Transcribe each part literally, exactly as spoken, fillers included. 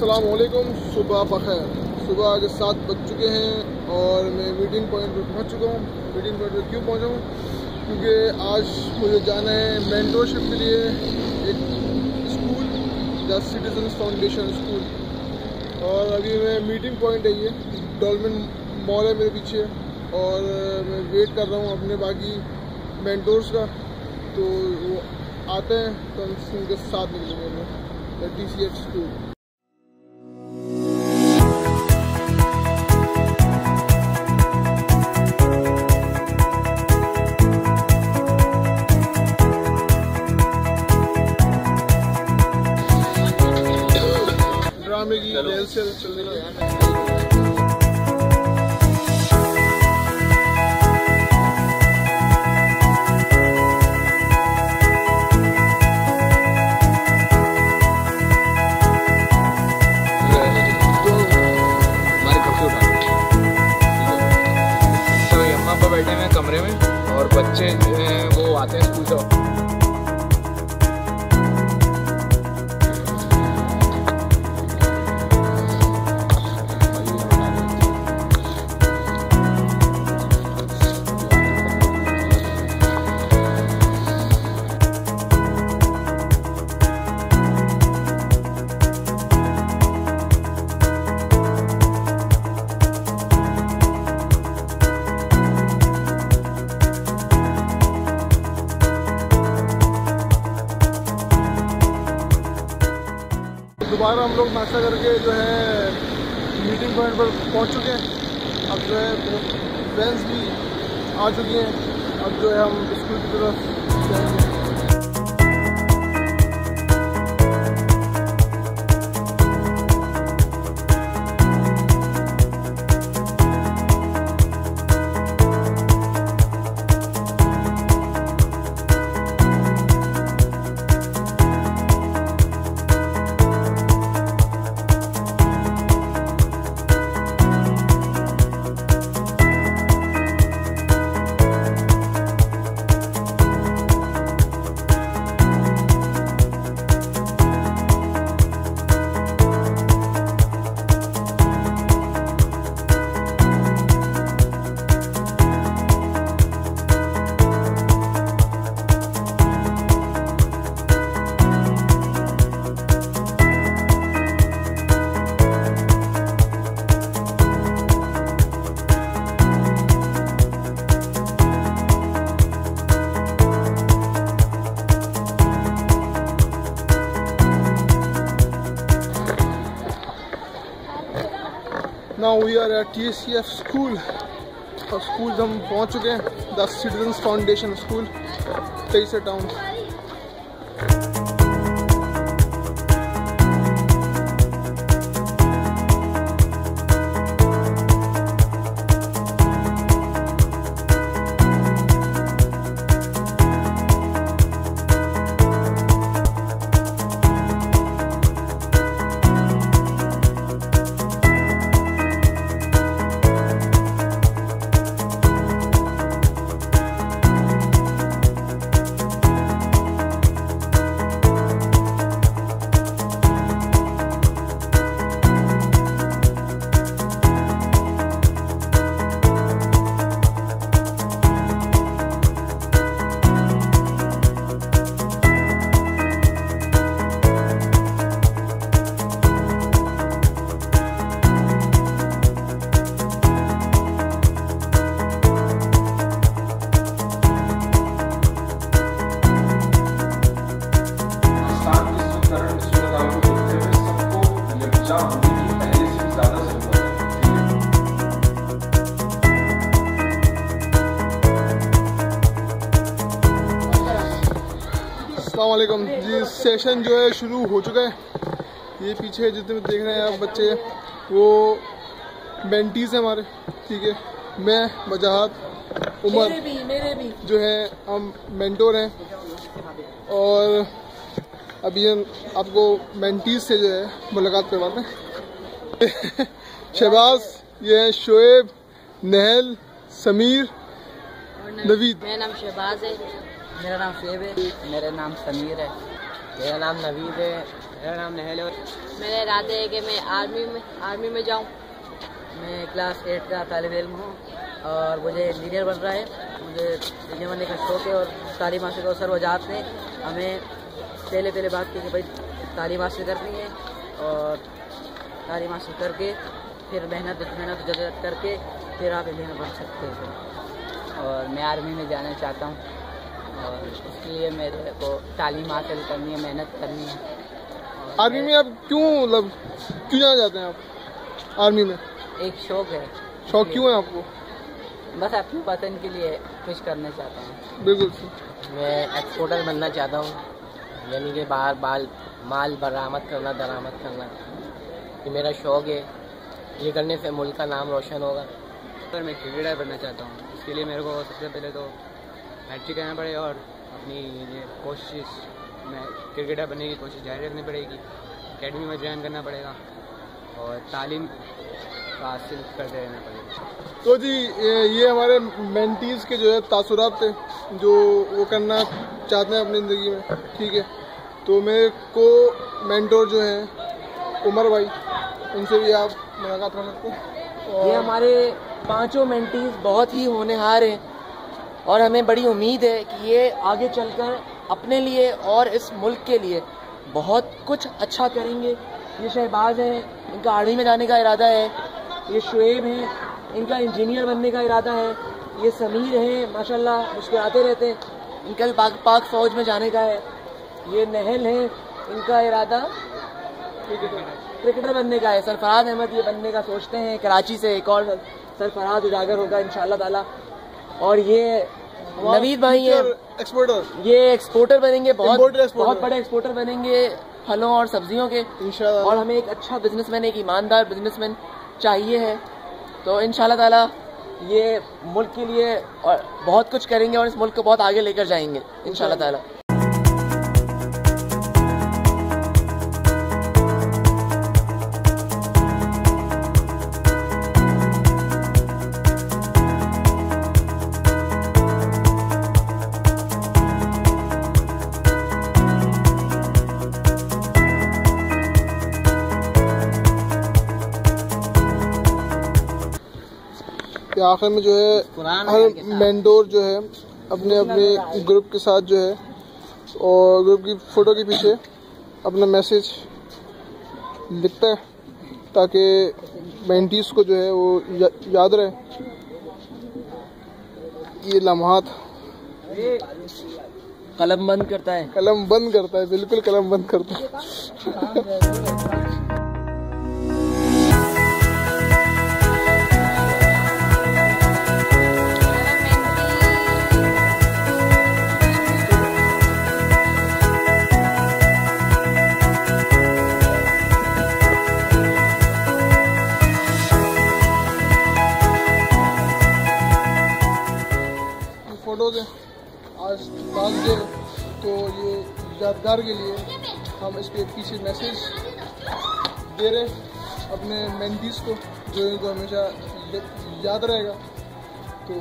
अस्सलाम वालेकुम, सुबह बखैर। सुबह के सात बज चुके हैं और मैं मीटिंग पॉइंट पर पहुंच चुका हूं। मीटिंग पॉइंट पर क्यों पहुंचा हूं? क्योंकि आज मुझे जाना है मेंटरशिप के लिए एक school, the citizens foundation school. और अभी मैं मीटिंग पॉइंट है, ये डॉल्फिन मॉल है मेरे पीछे, और मैं वेट कर रहा हूँ अपने बाकी मेंटर्स का। तो वो आते हैं तो हम उनके साथ निकलेंगे the T C H school. ड्रामे की रेल से चल रही है। बैठे हैं कमरे में और बच्चे जो हैं वो आते हैं स्कूल से। दोबारा हम लोग नाश्ता करके जो है मीटिंग पॉइंट पर पहुंच चुके हैं। अब जो है फ्रेंड्स भी आ चुकी हैं। अब जो है हम स्कूल की तरफ जाएंगे। Now we are at T C F school और स्कूल हम पहुंच चुके हैं, द सिटीजन्स फाउंडेशन स्कूल, तेईस टाउन। अस्सलामुअलैकुम जी। सेशन जो है शुरू हो चुका है। ये पीछे जितने देख रहे हैं आप बच्चे, वो मेंटीज हैं हमारे, ठीक है। मैं वजाहत उमर मेरे भी, मेरे भी। जो है हम मेंटोर हैं। और अभी हम आपको मेंटीज से जो है मुलाकात करवाते हैं। शहबाज, ये है शोएब, नहल, समीर, नवीद। मेरा नाम शहबाज है। मेरा नाम शेब है। मेरा नाम समीर है। मेरा नाम नवीद है। मेरा नाम नहल है। मेरा इरादा है कि मैं आर्मी में आर्मी में जाऊँ। मैं क्लास एट का तालिब इल्म हूँ और मुझे इंजीनियर बन रहा है। मुझे इंजीनियर बनने का शौक़ है और तालीम हासिल और सर वजाहत ने हमें पहले पहले बात की कि भाई तालीम हासिल करनी है और तालीम हासिल करके फिर मेहनत मेहनत जदत करके फिर आप इंजीनियर बन सकते हैं। और मैं आर्मी में जाना चाहता हूँ और इसके लिए मेरे को तालीम हासिल करनी है, मेहनत करनी है। आर्मी में आप क्यों मतलब क्यों जाना चाहते हैं आप आर्मी में? एक शौक़ है। शौक क्यों है आपको? बस अपनी वतन के लिए कुछ करना चाहता हूँ। बिल्कुल। मैं एक्सपोर्टर बनना चाहता हूँ, यानी कि बाहर बाल माल बरामद करना, दरामद करना, ये मेरा शौक़ है। ये करने से मुल्क का नाम रोशन होगा। पर मैं क्रिकेटर बनना चाहता हूँ। इसके लिए मेरे को सबसे पहले तो हैट्रिक करना पड़ेगा और अपनी ये कोशिश मैं क्रिकेटर बनने की कोशिश जारी रखनी पड़ेगी। एकेडमी में ज्वाइन करना पड़ेगा और तालीम हासिल करते रहना पड़ेगा। तो जी ये हमारे मेंटीज़ के जो है तासुरात थे जो वो करना चाहते हैं अपनी ज़िंदगी में, ठीक है। तो मेरे को मेंटोर जो हैं उमर भाई, उनसे भी आप मुलाकात कर सकते हैं। ये हमारे पांचों मेंटीज बहुत ही होनहार हैं और हमें बड़ी उम्मीद है कि ये आगे चलकर अपने लिए और इस मुल्क के लिए बहुत कुछ अच्छा करेंगे। ये शहबाज हैं, इनका आर्मी में जाने का इरादा है। ये शुएब हैं, इनका इंजीनियर बनने का इरादा है। ये समीर हैं, माशाल्लाह मुस्कुराते रहते हैं, इनका भी पाक पाक फौज में जाने का है। ये नहल हैं, इनका इरादा क्रिकेटर बनने का है। सरफराज अहमद ये बनने का सोचते हैं। कराची से एक और सरफराज उजागर होगा इंशाल्लाह ताला। और ये नवीद भाई है, एक्सपोर्टर, ये एक्सपोर्टर बनेंगे, बहुत एक्सपोर्टर। बहुत बड़े एक्सपोर्टर बनेंगे फलों और सब्जियों के इंशाल्लाह। और हमें एक अच्छा बिजनेसमैन, एक ईमानदार बिजनेसमैन चाहिए है। तो इंशाल्लाह ताला ये मुल्क के लिए और बहुत कुछ करेंगे और इस मुल्क को बहुत आगे लेकर जाएंगे इंशाल्लाह ताला। आखिर में जो है हर मेंटोर जो है अपने अपने ग्रुप के साथ जो है और ग्रुप की फ़ोटो के पीछे अपना मैसेज लिखता है ताकि मेंटीज़ को जो है वो या, याद रहे। ये लम्हात कलम बंद करता है कलम बंद करता है बिल्कुल कलम बंद करता है। फोटोज हैं आज लास्ट डे, तो ये यादगार के लिए हम इसके पीछे मैसेज दे रहे अपने मेंटीज़ को जो इनको हमेशा याद रहेगा। तो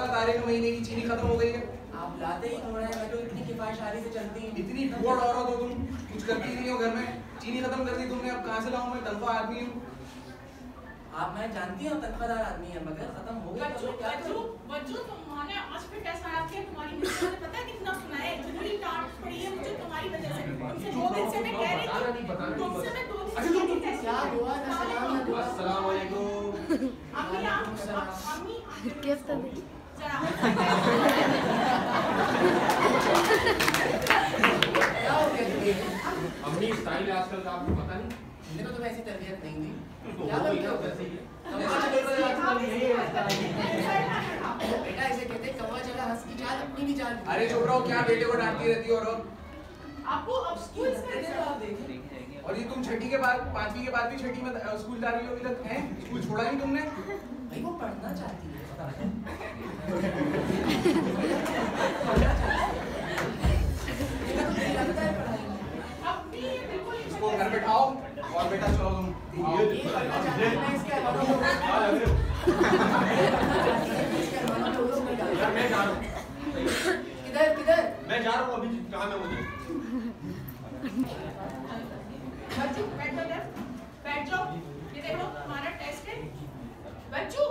चौदह तारीख महीने की चीनी खत्म हो गई है। आप लाते ही थोड़ा है, मैं तो इतनी किफायतशारी से चलती हूँ। इतनी बुआ औरत हो तुम, कुछ करती नहीं हो घर में। चीनी खत्म कर दी तुमने, अब कहाँ से लाऊं मैं? तनख्वाह आदमी हूँ। आप मैं जानती हूँ तनख्वाहदार आदमी है, मगर खत्म हो गया तो मैं क्या करूँ? बच्चों तुम्हारे आज फिर टेस्ट आया आपके, तुम्हारी मुझे पता है कितना सुना है, इतनी डांट पड़ी है मुझे तुम्हारी वजह से। तुमसे दो दिन से मैं कह रही थी, तुमसे मैं दो दिन से कह रही थी। क्या हुआ? सलाम अलैकुम। अस्सलाम वालेकुम। अम्मी आप अम्मी कैसे जरा क्या हो गया तुम्हें? अम्मी स्टाइल है आजकल का, आपको पता नहीं? मेरे को तो वैसी तरबियत नहीं दी। तो क्या हो गई बनते ना हो? वैसे ही है। बेटा ऐसे कहते हैं, कौवा चला हंस की चाल, अपनी भी चाल। अरे चुप रहो, क्या बेटे को डांटती रहती हो? और आपको अब स्कूल से आप देखें। और ये तुम छठी के बाद, पांचवी के बाद भी छठी में अ, स्कूल जा रही हो अभी तक? हैं? स्कूल छोड़ा नहीं तुमने? भाई वो पढ़ना चाहती है। ये तो मुझे लगता है पढ़ाई में। अब भी ये बिल्कुल ही इसको घर बैठाओ और बेटा चलो तुम आओ। ये करना चाहती है, मैं इसके अलावा तो- ये करना चाहती है, मैं इसके अलावा तो उसमें डालूंगा। मैं जा रहा हूँ, किधर किधर? मैं जा रहा हूँ, अभी काम है मुझे। बच्चू बैठ जाओ यार, बैठ जाओ। ये देखो तुम्हारा टेस्ट है बच्चू,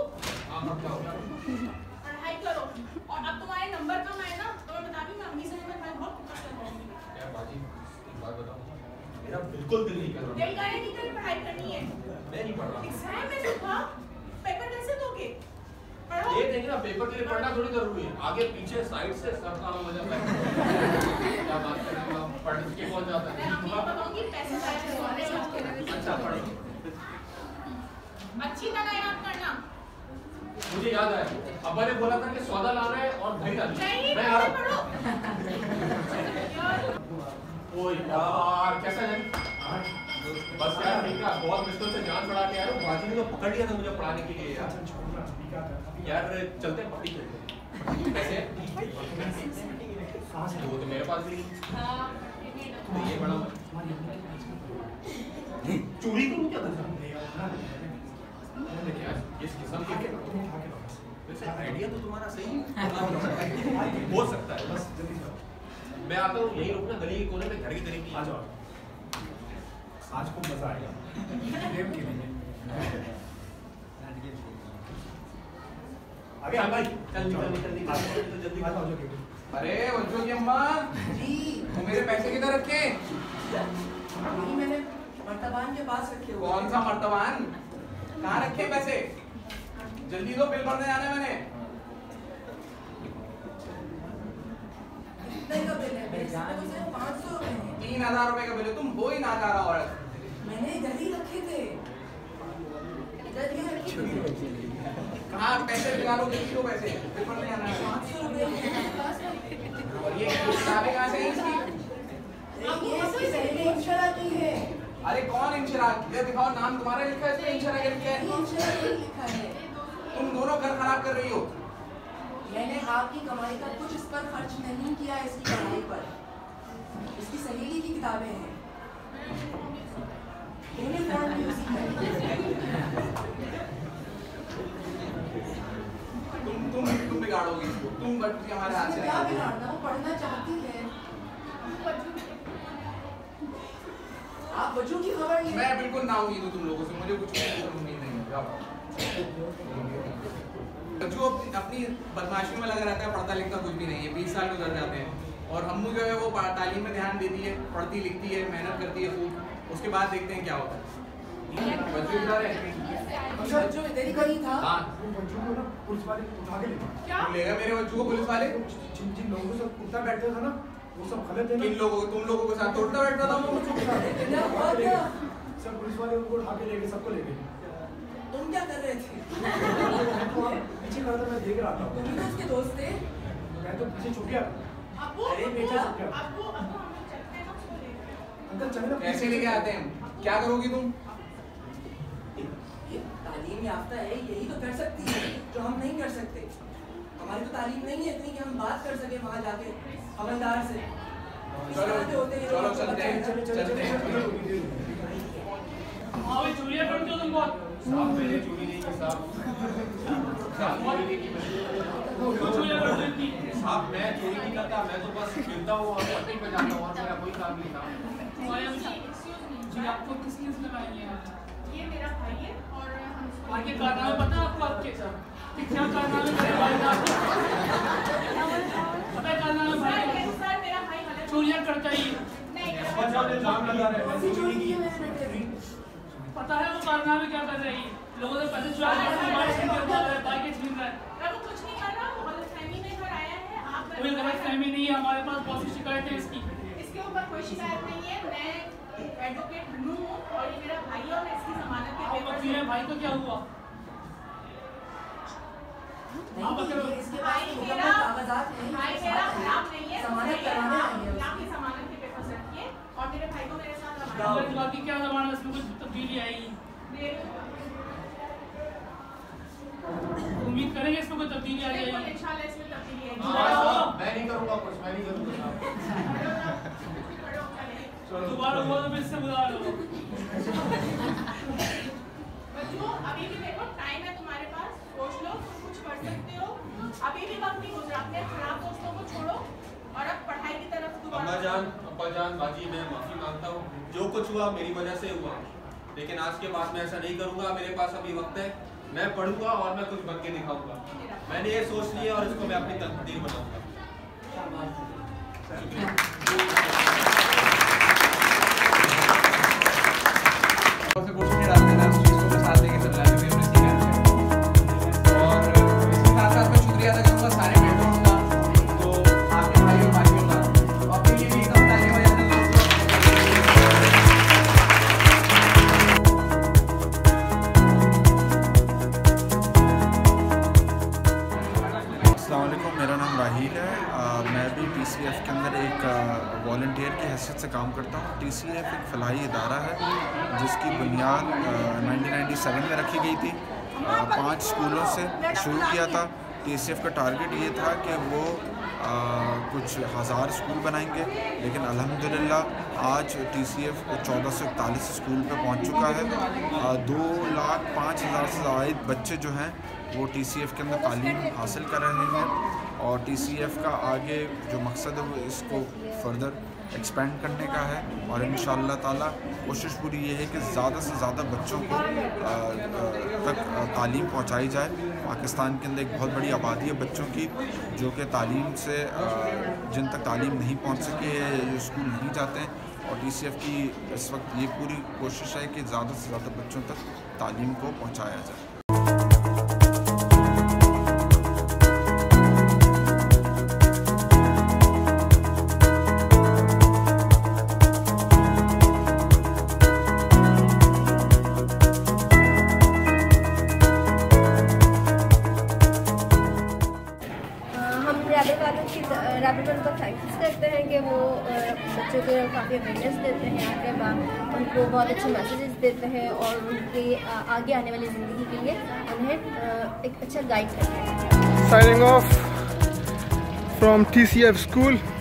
पढ़ाई करो। और अब तुम्हारे नंबर कम आए ना तो मैं बता दूं, मैं अम्मी से मैं मैं बहुत कुछ करवाऊंगी। यार बाजी, एक बात बताओ, मेरा बिल्कुल दिल नहीं कर रहा। दिल करे नहीं करे पढ़ाई करनी है। मैं नहीं पढ़ रहा। एग्जाम में सुखा पेपर कैसे दोगे? पढ़ो। ये देखना, पेपर के लिए पढ़ना थोड़ी जरूरी है, आगे पीछे साइड से सब काम हो जाता है। क्या बात कर रहे हो आप? पढ़ के कौन जाता मैं अम्मी को बताऊंगी पैसे जाए करवाने है? अच्छा पढ़ो। अच्छी तरह याद करना। मुझे याद आया, अब्बा ने बोला था कि सौदा लाना है और दही लानी है। नहीं मैं आ रहा पढ़ो। हूँ। ओए यार, कैसा है? बस यार ठीक है, बहुत मुश्किल से जान पड़ा के आया हूँ। बाजी ने तो पकड़ लिया था मुझे पढ़ाने के लिए यार। यार चलते हैं, पकड़ी चलते हैं। कैसे? वो तो मेरे पास भी नहीं। ये बड़ा चोरी करूँ क्या यार? इस किस्म के वैसे आइडिया तो तुम्हारा सही है, हो सकता है। बस मैं आता हूँ, यही रुकना गली के कोने में, घर की तरीके। आ जाओ, आज खूब मजा आएगा। गेम खेलेंगे आगे। हाँ भाई, चल निकल निकल निकल तो जल्दी आ जाओ। अरे बच्चों की अम्मा जी, तो मेरे पैसे किधर रखे? यही मैंने मर्तबान के पास रखे हुए। कौन सा मर्तबान? कहाँ रखे पैसे? जल्दी दो, बिल भरने जाना है मैंने। कितने का बिल है? मेरे इसमें तो सिर्फ पाँच सौ रुपए हैं। तीन हजार रुपए का बिल है। तुम हो ही नाकारा औरत। मैंने इधर ही रखे थे, इधर ही रखे थे। कहाँ पैसे निकालो, जल्दी दो पैसे, बिल भरने जाना है। पाँच सौ रुपए मेरे पास। और ये किताबें कहाँ से हैं इसकी? ये इसकी सहेली इंशरा की है। अरे कौन इंशरा? ये दिखाओ, नाम तुम्हारा लिखा है इसमें, इंशरा के लिखा ये है। इंशरा नहीं लिखा है। तुम दोनों घर खराब कर रही हो। मैंने आपकी कमाई का कुछ इस पर खर्च नहीं किया, इसकी पढ़ाई पर। इसकी सहेली की किताबें हैं। यूनिफॉर्म भी उसी का है। तुम तुम तुम बिगाड़ोगी इसको। तुम बच्ची हमारे हाथ से क्या नहीं। बिगाड़ना? वो पढ़ना चाहती है। आप बच्चों की खबर नहीं। मैं बिल्कुल ना उम्मीद हूँ तुम लोगों से, मुझे कुछ उम्मीद नहीं है। जाओ। बच्चों अपनी बदमाशी में लगा रहता है, पढ़ता लिखता कुछ भी नहीं है। बीस साल गुजर जाते हैं और अम्मू जो है वो तालीम में ध्यान देती है, पढ़ती लिखती है, मेहनत करती है खूब। उसके बाद देखते हैं क्या होता है। बच्चों इधर है। बच्चों इधर ही कहीं था। हाँ, बच्चों को ना पुलिस वाले उठा के ले गए। क्या? ले गए मेरे बच्चों को पुलिस वाले? जिन जिन लोगों से कुत्ता बैठता था ना, वो सब गलत है ना। किन लोगों को? तुम लोगों के साथ तोड़ता बैठता था वो? क्या हुआ क्या? सब पुलिस वाले उनको उठा के ले गए, सबको ले गए। तुम क्या कर रहे थे? पीछे खड़ा था, मैं देख रहा था। तुम ही तो उसके दोस्त थे। मैं तो पीछे छुप गया। आपको अरे बेटा, आपको आपको हम लोग चलते हैं ना उसको लेकर। अंकल चले ना। कैसे लेके आते हैं? क्या करोगी तुम? ये तालीम याफ्ता है, यही तो कर सकती है जो हम नहीं कर सकते। हमारी तो तालीम नहीं है इतनी कि हम बात कर सके वहाँ जाके हवलदार से। इस चलो तरह के होते हैं चलो लोग। चलते हैं, चले चले चलते हैं। चले। हाँ भाई, चोरियां करते हो तुम बहुत। साहब मैंने चोरी नहीं की साहब। साहब मैं चोरी नहीं करता, मैं तो बस खेलता हूँ और पट्टी पे जाता हूँ और मेरा कोई काम नहीं था। जी आपको किसने लगाई है? ये मेरा भाई है और हम आगे कारनामे पता है आपको? आपके कि क्या कारनामे करे भाई ने आपको? पता है कारनामे भाई के? सर मेरा भाई गलत चोरियां करता ही नहीं। बच्चा ने नाम लगा रहा है चोरी की है, पता है वो कारनामे क्या कर रही है? लोगों से पैसे चुरा के हमारे छीन कर रहा है, बाइक छीन रहा है। वो कुछ नहीं कर रहा, वो गलतफहमी में घर आया है। आप कोई गलतफहमी नहीं है, हमारे पास बहुत सी शिकायत है इसकी। इसके ऊपर कोई शिकायत नहीं है। मैं एडवोकेट नू हूँ और ये मेरा भाई है और मैं इसकी जमानत के पेपर से। मेरे भाई को क्या हुआ? भाई मेरा भाई मेरा खराब नहीं है, आपकी जमानत के पेपर से रखिए और मेरे भाई को मेरे साथ बाकी क्या जमानत, इसमें कुछ तब्दीली आएगी? उम्मीद करेंगे इसमें कोई तब्दीली आ जाएगी। इंशाल्लाह इसमें तब्दीली आएगी। मैं नहीं करूँगा कुछ, मैं नहीं करूँगा। दोबारा हुआ तो मैं इससे बुला लो। बच्चों अभी भी देखो टाइम है तुम्हारे पास, सोच लो, तुम कुछ कर सकते हो। अभी भी वक्त नहीं गुजरा, अपने खराब दोस्तों को छोड़ो और अब पढ़ाई की तरफ दोबारा। अम्मा जान, अब्बा जान, बाजी मैं माफी मांगता हूँ, जो कुछ हुआ मेरी वजह से हुआ, लेकिन आज के बाद मैं ऐसा नहीं करूँगा। मेरे पास अभी वक्त है, मैं पढ़ूंगा और मैं कुछ बन के दिखाऊंगा। मैंने ये सोच लिया और इसको मैं अपनी तकदीर बनाऊंगा। और इसके साथ साथ मैं शुक्रिया अदा करूंगा सारे मेंटरों का, तो आपके भाई और भाइयों का, और फिर ये भी एकदम ताली बजाते हैं। अस्सलामुअलैकुम, मेरा नाम राहील है। आ, मैं भी टी सी एफ के अंदर एक वॉल्टियर की हैसियत से काम करता हूँ। टी सी एफ एक फलाही इदारा है जिसकी बुनियाद नाइनटीन नाइंटी सेवन में रखी गई थी। आ, पाँच स्कूलों से शुरू किया था। टी सी एफ का टारगेट ये था कि वो आ, कुछ हज़ार स्कूल बनाएंगे, लेकिन अल्हम्दुलिल्लाह आज टी सी एफ चौदह सौ इकतालीस स्कूल पे पहुँच चुका है। आ, दो लाख पाँच हज़ार से ज़ायद बच्चे जो हैं वो टी सी एफ के अंदर तालीम हासिल कर रहे हैं और टी सी एफ का आगे जो मकसद है वो इसको फर्दर एक्सपेंड करने का है और इंशाअल्लाह ताला कोशिश पूरी ये है कि ज़्यादा से ज़्यादा बच्चों को आ, आ, तक तालीम पहुंचाई जाए। पाकिस्तान के अंदर एक बहुत बड़ी आबादी है बच्चों की जो कि तालीम से आ, जिन तक तालीम नहीं पहुंच सके है, जो स्कूल नहीं जाते हैं, और टी सी एफ की इस वक्त ये पूरी कोशिश है कि ज़्यादा से ज़्यादा बच्चों तक तालीम को पहुँचाया जाए। रैपिड वालों का थैंक्स करते हैं कि वो बच्चों को काफ़ी अवेयरनेस देते हैं, आगे बाद उनको बहुत अच्छे मैसेजेस देते हैं और उनकी आगे आने वाली ज़िंदगी के लिए उन्हें एक अच्छा गाइड करते हैं। Signing off from T C F school.